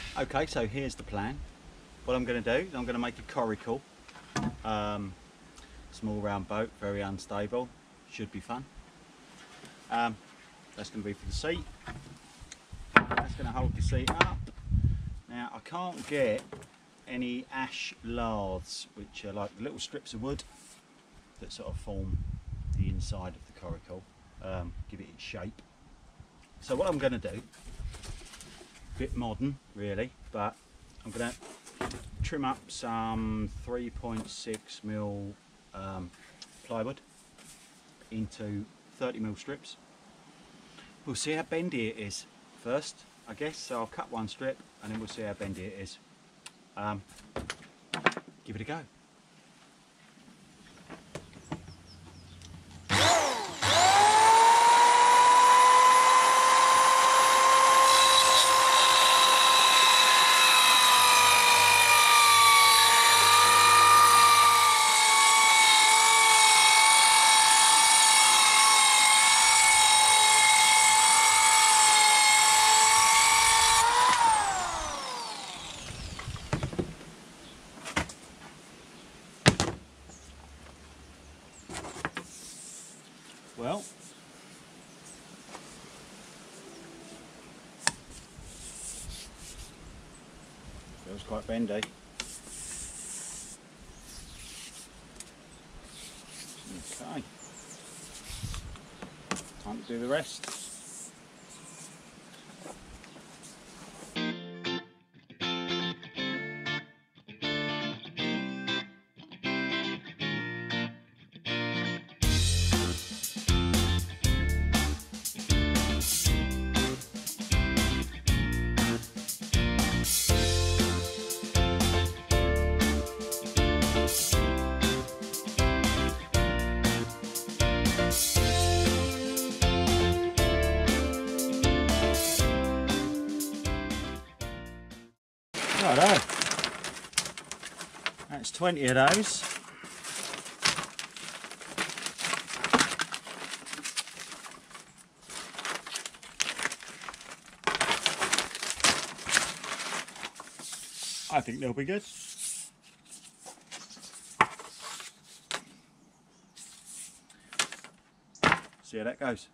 Okay, so here's the plan. What I'm going to do is I'm going to make a coracle. Small round boat, very unstable, should be fun. That's going to be for the seat. That's going to hold the seat up. Now I can't get any ash laths, which are like little strips of wood that sort of form the inside of the coracle, give it its shape. So what I'm going to do, a bit modern really, but I'm going to trim up some 3.6mm plywood into 30mm strips. We'll see how bendy it is first, I guess. So I'll cut one strip and then we'll see how bendy it is. Give it a go. Well, feels quite bendy. Okay, time to do the rest. Righto, that's 20 of those. I think they'll be good. See how that goes.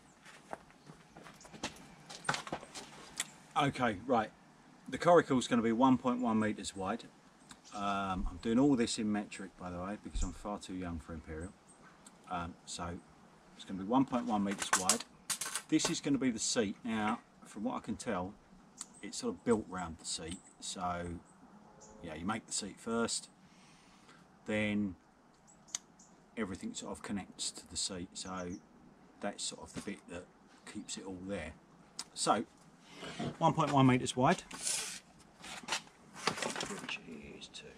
Okay, right. The coracle is going to be 1.1 metres wide. I'm doing all this in metric, by the way, because I'm far too young for imperial. So it's going to be 1.1 metres wide. This is going to be the seat. Now, from what I can tell, it's sort of built round the seat. So, yeah, you make the seat first, then everything sort of connects to the seat. So that's sort of the bit that keeps it all there. So 1.1 metres wide, which is 2.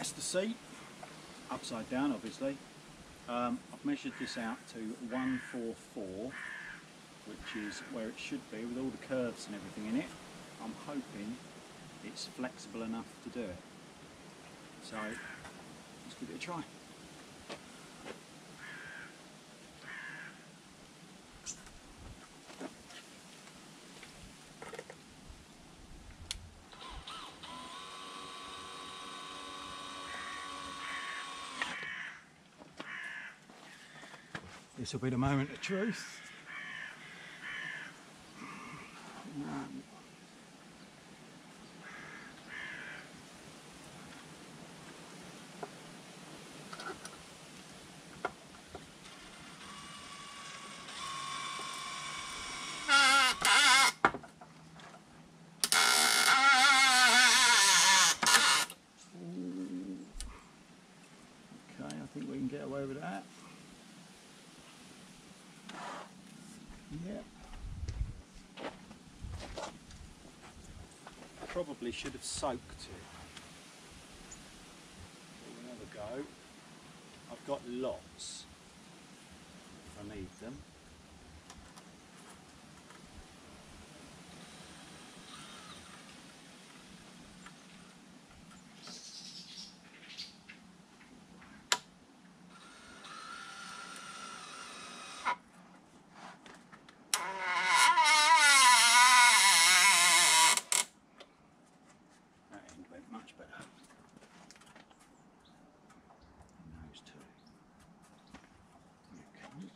that's the seat, upside down obviously. I've measured this out to 144, which is where it should be with all the curves and everything in it. I'm hoping it's flexible enough to do it. So let's give it a try. This will be the moment of truth. Okay, I think we can get away with that. Yeah. Probably should have soaked it. Another go. I've got lots if I need them. Much better. And those two. Okay.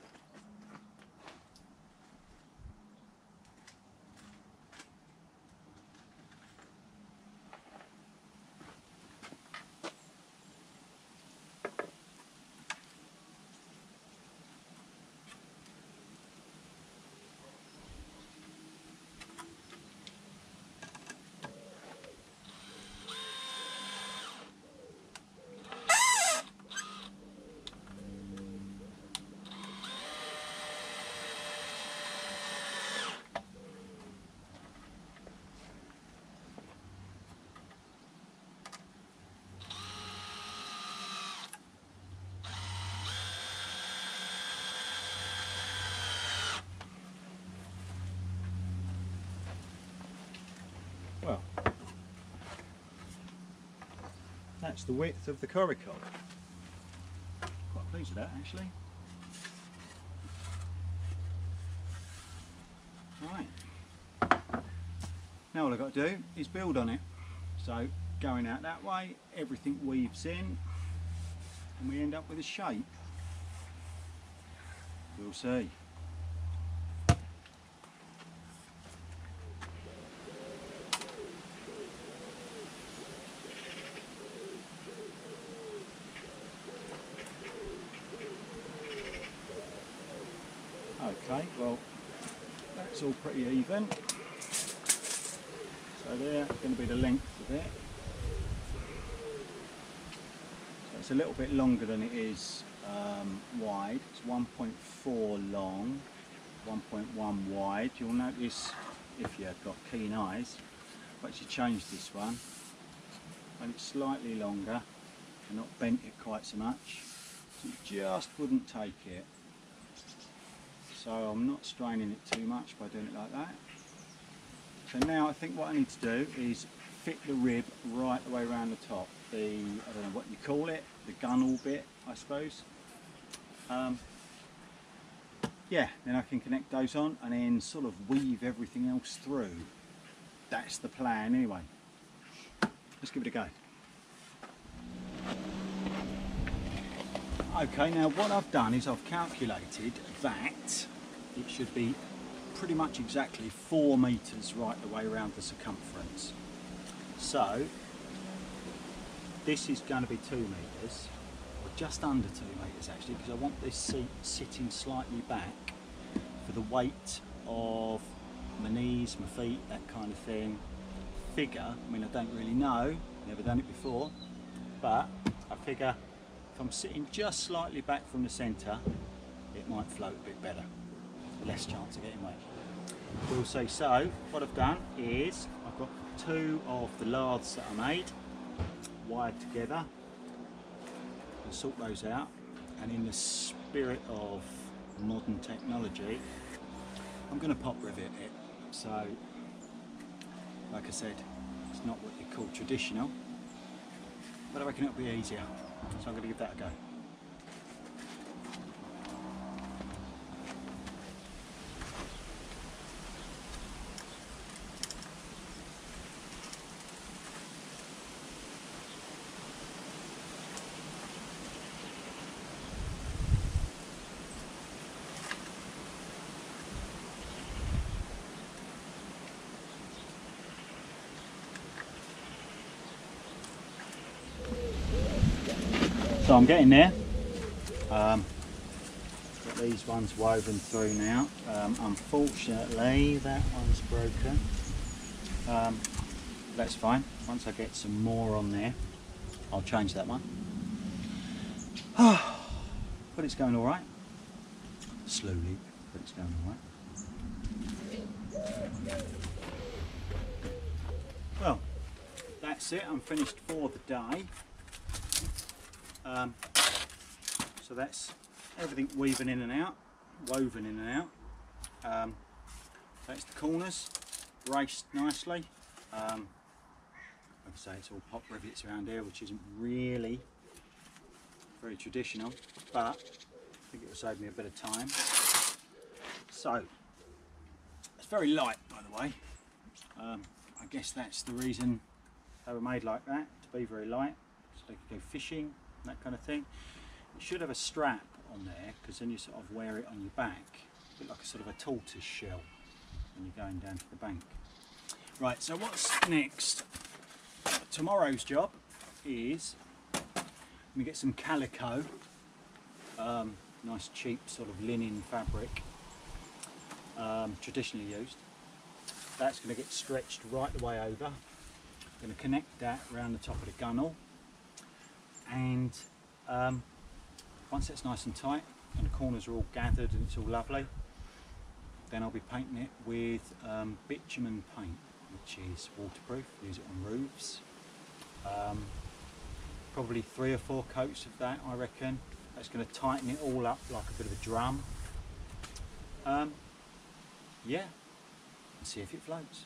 Well, that's the width of the Coracle. Quite pleased with that actually. Right. Now all I've got to do is build on it. So going out that way, everything weaves in and we end up with a shape. We'll see. Okay, well, that's all pretty even. So there's going to be the length of it. So it's a little bit longer than it is wide. It's 1.4 long, 1.1 wide. You'll notice, if you've got keen eyes, I've actually changed this one. And it's slightly longer and not bent it quite so much. So it just wouldn't take it. So I'm not straining it too much by doing it like that. So now I think what I need to do is fit the rib right the way around the top. I don't know what you call it, the gunnel bit, I suppose. Yeah, then I can connect those on and then sort of weave everything else through. That's the plan anyway. Let's give it a go. Okay, now what I've done is I've calculated that it should be pretty much exactly 4 metres right the way around the circumference. So this is going to be 2 metres, or just under 2 metres actually, because I want this seat sitting slightly back for the weight of my knees, my feet, that kind of thing. Figure, I mean I don't really know, never done it before, but I figure if I'm sitting just slightly back from the centre, it might float a bit better. Less chance of getting wet. We'll see. So what I've done is I've got 2 of the laths that I made. wired together. We'll sort those out, and in the spirit of modern technology, I'm going to pop rivet it. So, like I said, it's not what you call traditional, but I reckon it'll be easier. So I'm going to give that a go. So I'm getting there. Got these ones woven through now. Unfortunately, that one's broken. That's fine. Once I get some more on there, I'll change that one. But it's going all right. Slowly, but it's going all right. Well, that's it. I'm finished for the day. So that's everything weaving in and out, woven in and out. That's the corners, braced nicely. Like I say, it's all pop rivets around here, which isn't really very traditional, but I think it will save me a bit of time. So it's very light, by the way. I guess that's the reason they were made like that, to be very light, so they could go fishing, that kind of thing. It should have a strap on there, because then you sort of wear it on your back, a bit like a sort of a tortoise shell when you're going down to the bank. Right, so what's next? Tomorrow's job is we get some calico, nice cheap sort of linen fabric, traditionally used. That's going to get stretched right the way over. I'm going to connect that around the top of the gunnel, and once it's nice and tight and the corners are all gathered and it's all lovely, then I'll be painting it with bitumen paint, which is waterproof. Use it on roofs. Probably 3 or 4 coats of that, I reckon. That's going to tighten it all up like a bit of a drum. Yeah, and see if it floats.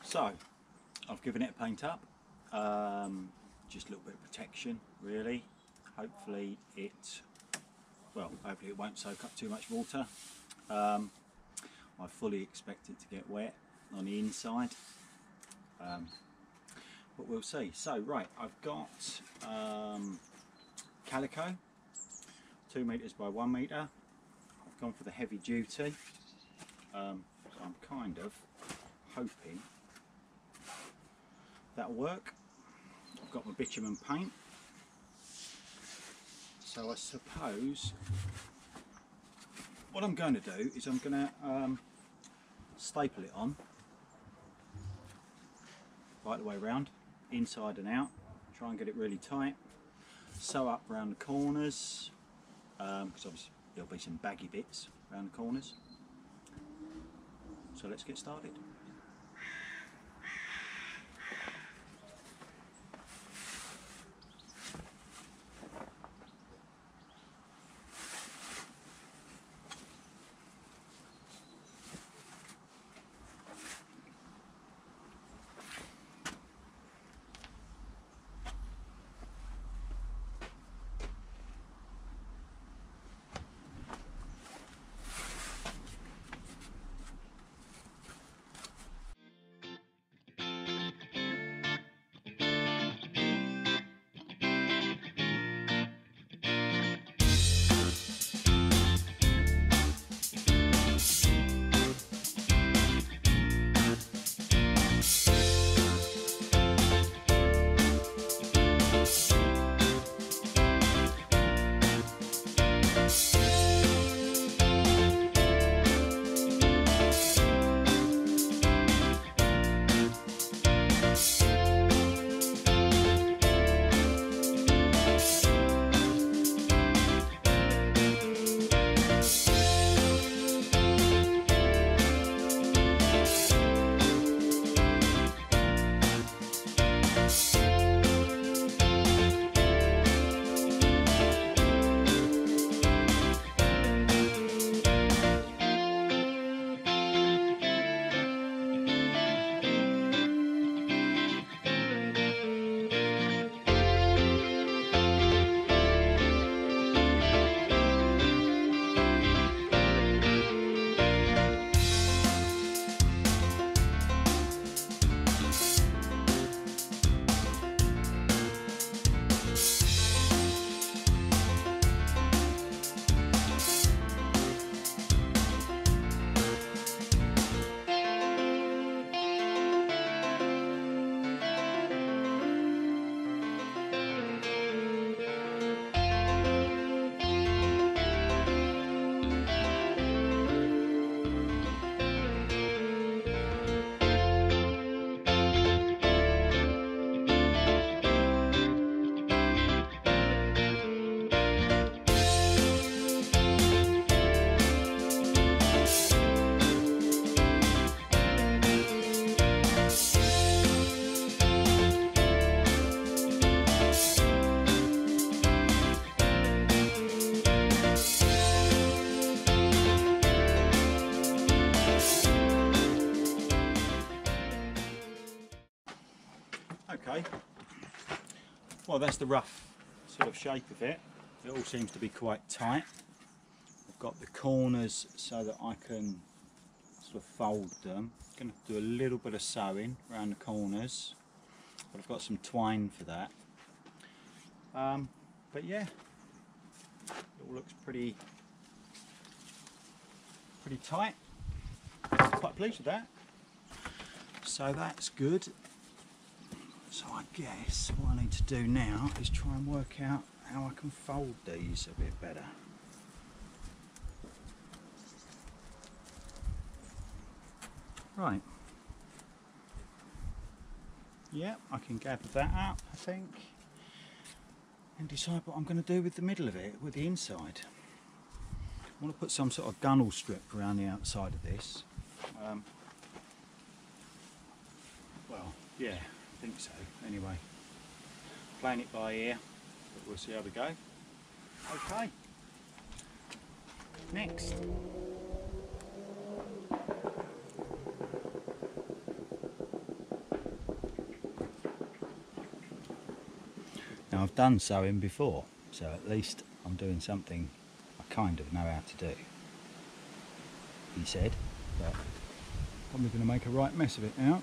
So I've given it a paint up, just a little bit of protection really. Hopefully it won't soak up too much water. I fully expect it to get wet on the inside, but we'll see. So right, I've got Calico, 2 meters by 1 meter. I've gone for the heavy duty, so I'm kind of hoping that'll work. I've got my bitumen paint, so I suppose what I'm going to do is I'm going to staple it on right the way around, inside and out, try and get it really tight, sew up around the corners, because obviously there'll be some baggy bits around the corners. So let's get started. Okay, well that's the rough sort of shape of it. It all seems to be quite tight. I've got the corners so that I can sort of fold them. I'm going to do a little bit of sewing around the corners, but I've got some twine for that. But yeah, it all looks pretty tight. Quite pleased with that. So that's good. So I guess what I need to do now is try and work out how I can fold these a bit better. Right. Yeah, I can gather that up, I think, and decide what I'm going to do with the middle of it, with the inside. I want to put some sort of gunnel strip around the outside of this. Well, yeah, I think so. Anyway, playing it by ear, but we'll see how we go. Okay, next. Now I've done sewing before, so at least I'm doing something I kind of know how to do, he said, but probably going to make a right mess of it now.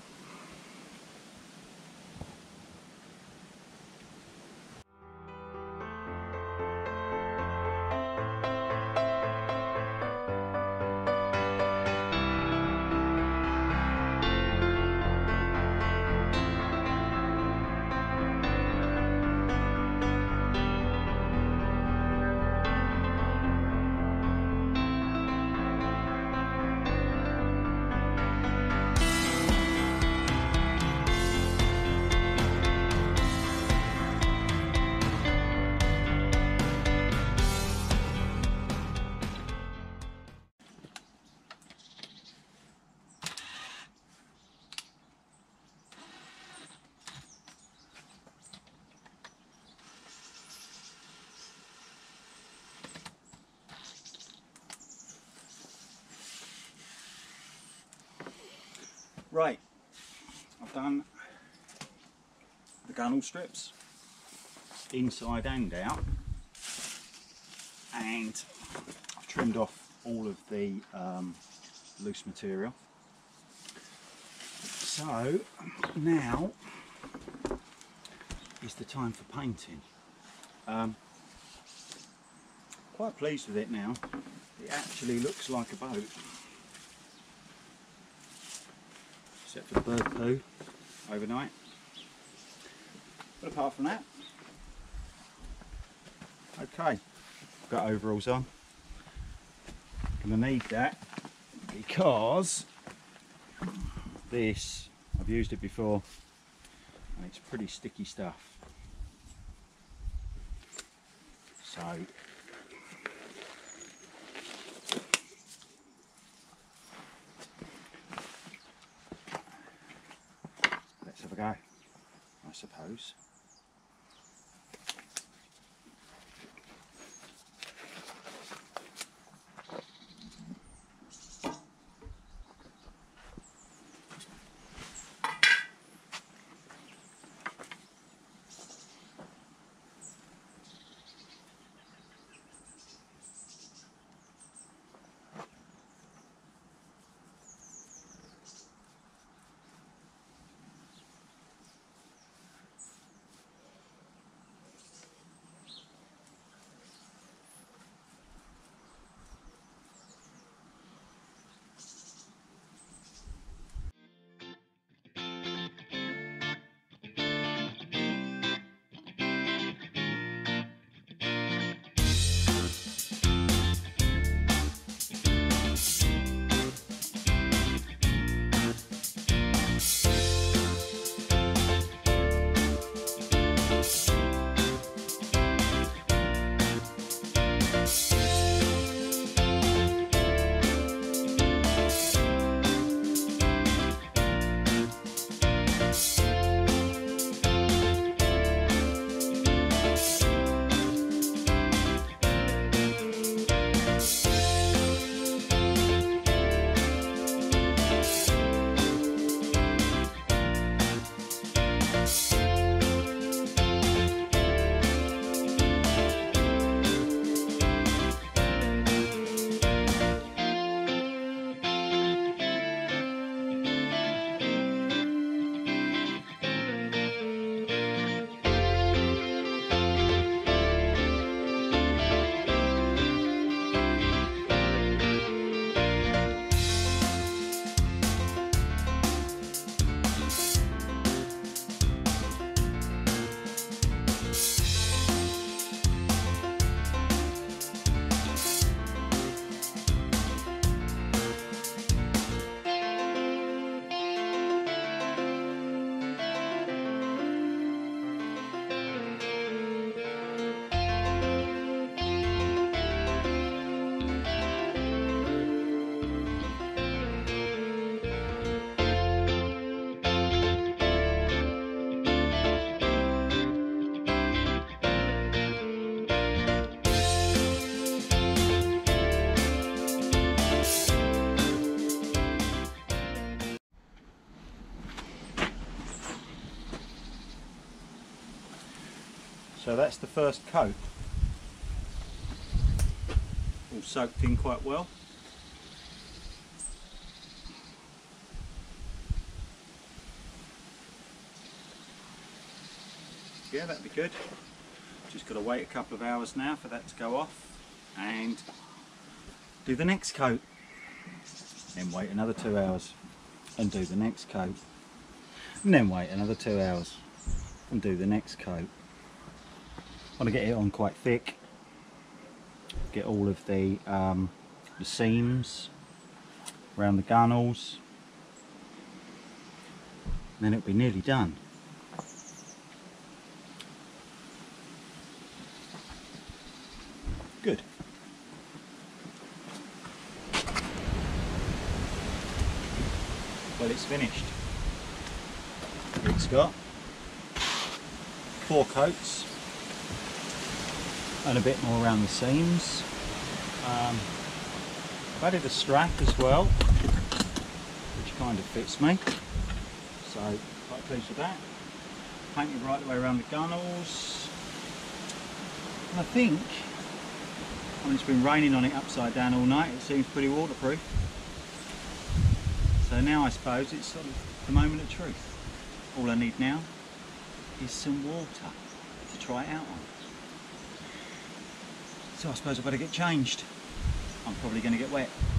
Right, I've done the gunnel strips inside and out, and I've trimmed off all of the loose material. So now is the time for painting. Quite pleased with it now. It actually looks like a boat. Except for the bird poo overnight. But apart from that, okay. Got overalls on. Gonna need that because this, I've used it before and it's pretty sticky stuff. So let's have a go, I suppose. So that's the first coat. All soaked in quite well. Yeah, that'd be good. Just got to wait a couple of hours now for that to go off and do the next coat. Then wait another 2 hours and do the next coat. And then wait another 2 hours and do the next coat. I want to get it on quite thick. Get all of the seams around the gunnels. And then it'll be nearly done. Good. Well, it's finished. It's got 4 coats and a bit more around the seams. I've added a strap as well, which kind of fits me, so quite pleased with that. Painted right the way around the gunnels, and I think, when it's been raining on it upside down all night, it seems pretty waterproof. So now I suppose it's sort of the moment of truth. All I need now is some water to try it out on. So I suppose I better get changed. I'm probably going to get wet.